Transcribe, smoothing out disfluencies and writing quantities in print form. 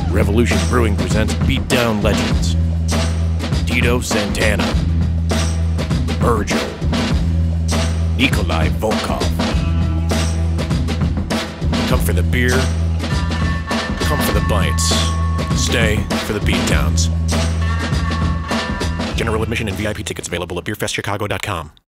Revolution Brewing presents Beatdown Legends. Tito, Santana. Virgil. Nikolai, Volkoff. Come for the beer. Come for the bites. Stay for the beatdowns. General admission and VIP tickets available at beerfestchicago.com.